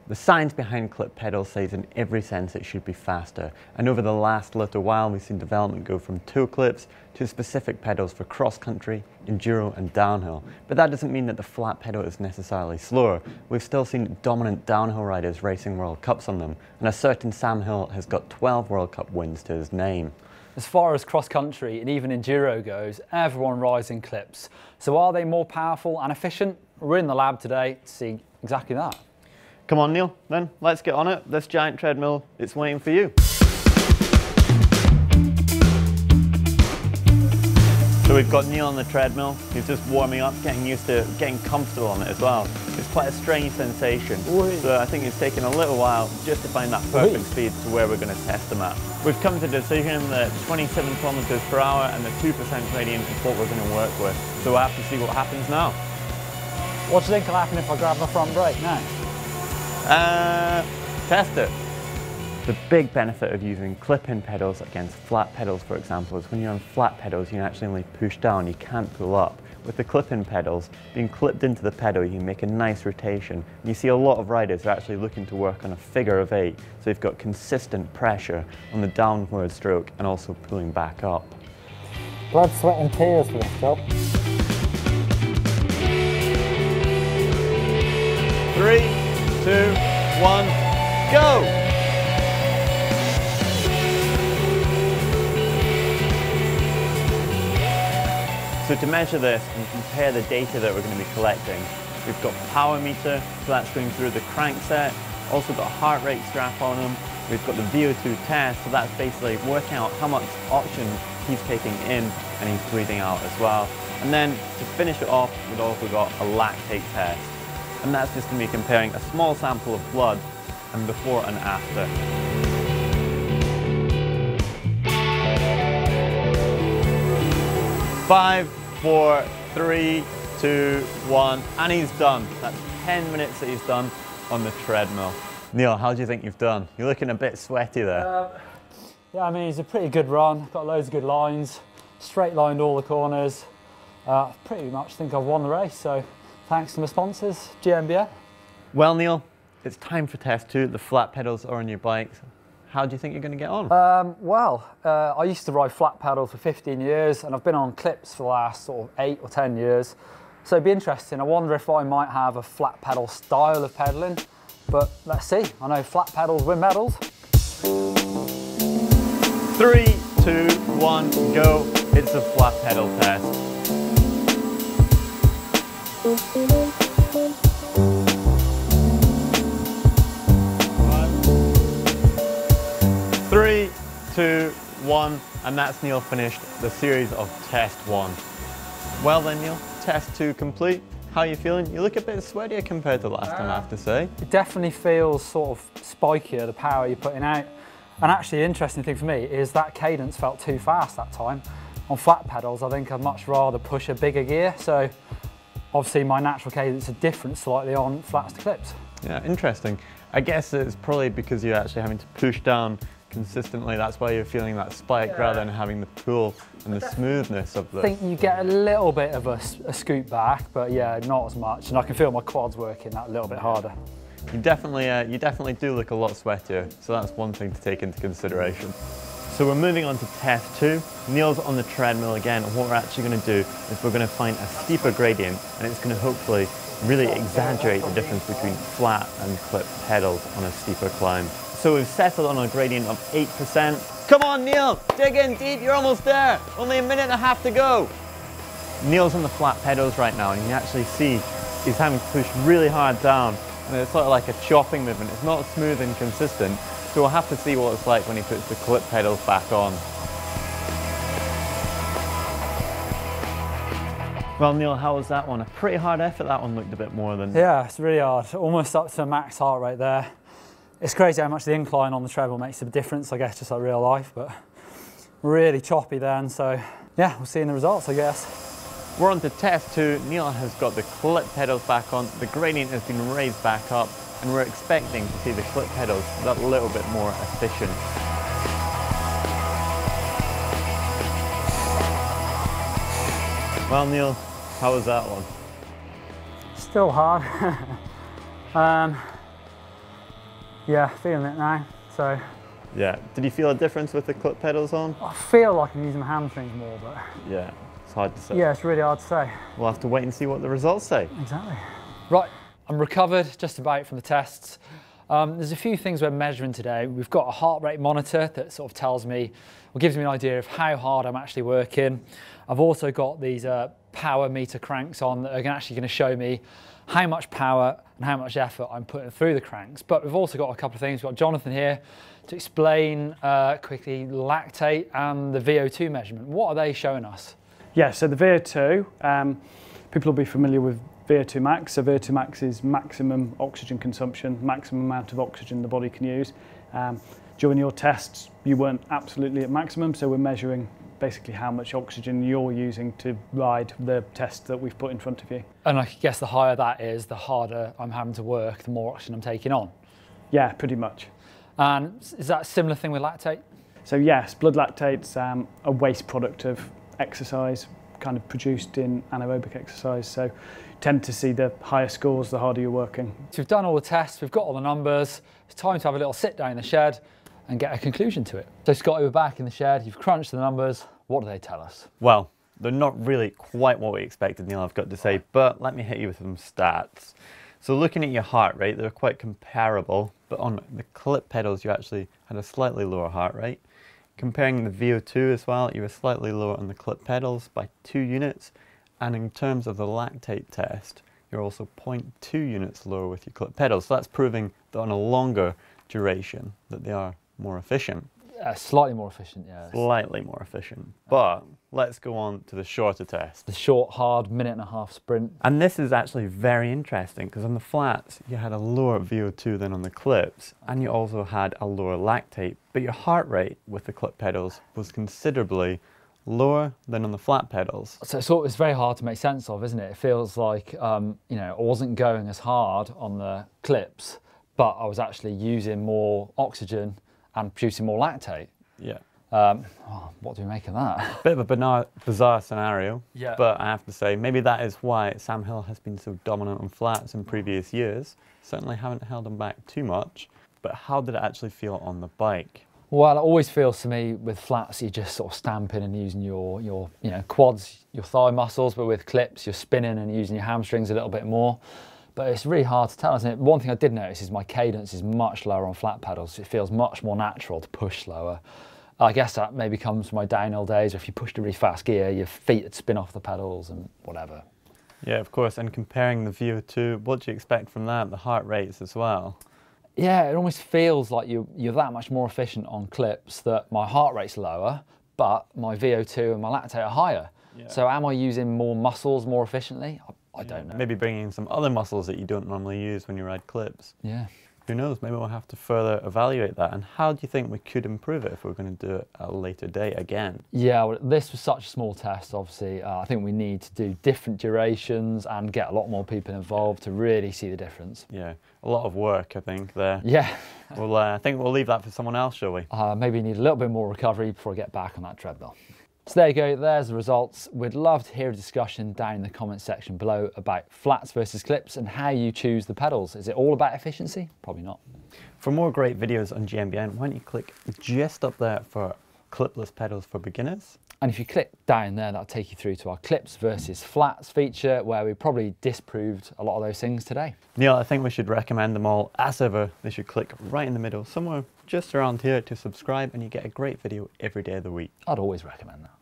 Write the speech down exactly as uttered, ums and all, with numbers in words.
The science behind clip pedals says in every sense it should be faster, and over the last little while we've seen development go from toe clips to specific pedals for cross-country, enduro and downhill. But that doesn't mean that the flat pedal is necessarily slower. We've still seen dominant downhill riders racing World Cups on them, and a certain Sam Hill has got twelve World Cup wins to his name. As far as cross-country and even enduro goes, everyone rides in clips. So are they more powerful and efficient? We're in the lab today to see exactly that. Come on Neil, then let's get on it. This giant treadmill, it's waiting for you. So we've got Neil on the treadmill. He's just warming up, getting used to getting comfortable on it as well. It's quite a strange sensation. Oy. So I think it's taken a little while just to find that perfect Oy. speed to where we're going to test them at. We've come to the decision that twenty-seven kilometers per hour and the two percent gradient is what we're going to work with. So we'll have to see what happens now. What do you think will happen if I grab my front brake now? Uh, test it. The big benefit of using clip-in pedals against flat pedals, for example, is when you're on flat pedals, you can actually only push down, you can't pull up. With the clip-in pedals, being clipped into the pedal, you can make a nice rotation. And you see a lot of riders are actually looking to work on a figure of eight, so you've got consistent pressure on the downward stroke and also pulling back up. Blood, sweat and tears for this job. Three, two, one, go! So to measure this and compare the data that we're going to be collecting, we've got power meter, so that's going through the crankset, also got a heart rate strap on them, we've got the V O two test, so that's basically working out how much oxygen he's taking in and he's breathing out as well. And then to finish it off, we've also got a lactate test. And that's just going to be comparing a small sample of blood and before and after. Five, four, three, two, one, and he's done. That's ten minutes that he's done on the treadmill. Neil, how do you think you've done? You're looking a bit sweaty there. Uh, yeah, I mean, it's a pretty good run. Got loads of good lines, straight lined all the corners. Uh, pretty much think I've won the race, so thanks to my sponsors, G M B N. Well, Neil, it's time for test two. The flat pedals are on your bike. How do you think you're going to get on? Um, well, uh, I used to ride flat pedals for fifteen years, and I've been on clips for the last sort of eight or ten years. So it'd be interesting. I wonder if I might have a flat pedal style of pedaling, but let's see. I know flat pedals win medals. Three, two, one, go. It's a flat pedal test. Three, two, one, and that's Neil finished the series of test one. Well then Neil, test two complete. How are you feeling? You look a bit sweatier compared to last time, I have to say. It definitely feels sort of spikier, the power you're putting out. And actually the interesting thing for me is that cadence felt too fast that time. On flat pedals, I think I'd much rather push a bigger gear. So obviously my natural cadence is different slightly on flats to clips. Yeah, interesting. I guess it's probably because you're actually having to push down consistently. That's why you're feeling that spike yeah. rather than having the pull and the smoothness of the... I think you get a little bit of a, a scoot back, but yeah, not as much. And I can feel my quads working that little bit harder. You definitely, uh, you definitely do look a lot sweatier, so that's one thing to take into consideration. So we're moving on to test two. Neil's on the treadmill again, and what we're actually going to do is we're going to find a steeper gradient, and it's going to hopefully really exaggerate the difference between flat and clip pedals on a steeper climb. So we've settled on a gradient of eight percent. Come on Neil, dig in deep, you're almost there. Only a minute and a half to go. Neil's on the flat pedals right now, and you can actually see he's having to push really hard down, and it's sort of like a chopping movement. It's not smooth and consistent, so we'll have to see what it's like when he puts the clip pedals back on. Well Neil, how was that one? A pretty hard effort. That one looked a bit more than... Yeah, it's really hard. Almost up to max heart rate there. It's crazy how much the incline on the treadmill makes a difference, I guess, just like real life, but really choppy then, so yeah, we'll see in the results, I guess. We're on to test two. Neil has got the clip pedals back on, the gradient has been raised back up, and we're expecting to see the clip pedals that little bit more efficient. Well Neil, how was that one? Still hard. um, Yeah, feeling it now. So. Yeah. Did you feel a difference with the clip pedals on? I feel like I'm using my hamstrings more, but. Yeah, it's hard to say. Yeah, it's really hard to say. We'll have to wait and see what the results say. Exactly. Right, I'm recovered just about from the tests. Um, there's a few things we're measuring today. We've got a heart rate monitor that sort of tells me, or gives me an idea of how hard I'm actually working. I've also got these uh, power meter cranks on that are actually going to show me how much power and how much effort I'm putting through the cranks. But we've also got a couple of things. We've got Jonathan here to explain uh, quickly lactate and the V O two measurement. What are they showing us? Yeah, so the V O two, um, people will be familiar with V O two max. So V O two max is maximum oxygen consumption, maximum amount of oxygen the body can use. Um, during your tests, you weren't absolutely at maximum, so we're measuring basically how much oxygen you're using to ride the test that we've put in front of you. And I guess the higher that is, the harder I'm having to work, the more oxygen I'm taking on. Yeah, pretty much. And is that a similar thing with lactate? So yes, blood lactate's um, a waste product of exercise, kind of produced in anaerobic exercise. So you tend to see the higher scores the harder you're working. So we've done all the tests, we've got all the numbers. It's time to have a little sit down in the shed and get a conclusion to it. So Scotty, we're back in the shed, you've crunched the numbers. What do they tell us? Well, they're not really quite what we expected, Neil, I've got to say, but let me hit you with some stats. So looking at your heart rate, they're quite comparable, but on the clip pedals, you actually had a slightly lower heart rate. Comparing the V O two as well, you were slightly lower on the clip pedals by two units. And in terms of the lactate test, you're also zero point two units lower with your clip pedals. So that's proving that on a longer duration, that they are more efficient. Uh, slightly more efficient, yeah. Slightly more efficient. But let's go on to the shorter test. The short, hard, minute and a half sprint. And this is actually very interesting because on the flats, you had a lower V O two than on the clips, and you also had a lower lactate, but your heart rate with the clip pedals was considerably lower than on the flat pedals. So it's, it's very hard to make sense of, isn't it? It feels like, um, you know, I wasn't going as hard on the clips, but I was actually using more oxygen and producing more lactate. Yeah. Um, oh, what do we make of that? Bit of a bizarre, bizarre scenario, Yeah. But I have to say, maybe that is why Sam Hill has been so dominant on flats in previous years. Certainly haven't held him back too much, but how did it actually feel on the bike? Well, it always feels to me with flats, you're just sort of stamping and using your, your you know, quads, your thigh muscles, but with clips, you're spinning and using your hamstrings a little bit more. But it's really hard to tell, isn't it? One thing I did notice is my cadence is much lower on flat pedals. It feels much more natural to push slower. I guess that maybe comes from my downhill days, or if you pushed a really fast gear, your feet would spin off the pedals and whatever. Yeah, of course, and comparing the V O two, what do you expect from that, the heart rates as well? Yeah, it almost feels like you, you're that much more efficient on clips that my heart rate's lower, but my V O two and my lactate are higher. Yeah. So am I using more muscles more efficiently? I, I yeah, don't know. Maybe bringing in some other muscles that you don't normally use when you ride clips. Yeah. Who knows, maybe we'll have to further evaluate that. And how do you think we could improve it if we're going to do it at a later date again? Yeah, well, this was such a small test, obviously. Uh, I think we need to do different durations and get a lot more people involved to really see the difference. Yeah, a lot of work, I think, there. Yeah. Well, uh, I think we'll leave that for someone else, shall we? Uh, maybe need a little bit more recovery before I get back on that treadmill. So there you go, there's the results. We'd love to hear a discussion down in the comment section below about flats versus clips and how you choose the pedals. Is it all about efficiency? Probably not. For more great videos on G M B N, why don't you click just up there for clipless pedals for beginners. And if you click down there, that'll take you through to our clips versus flats feature, where we probably disproved a lot of those things today. Neil, I think we should recommend them all. As ever, they should click right in the middle, somewhere just around here to subscribe, and you get a great video every day of the week. I'd always recommend that.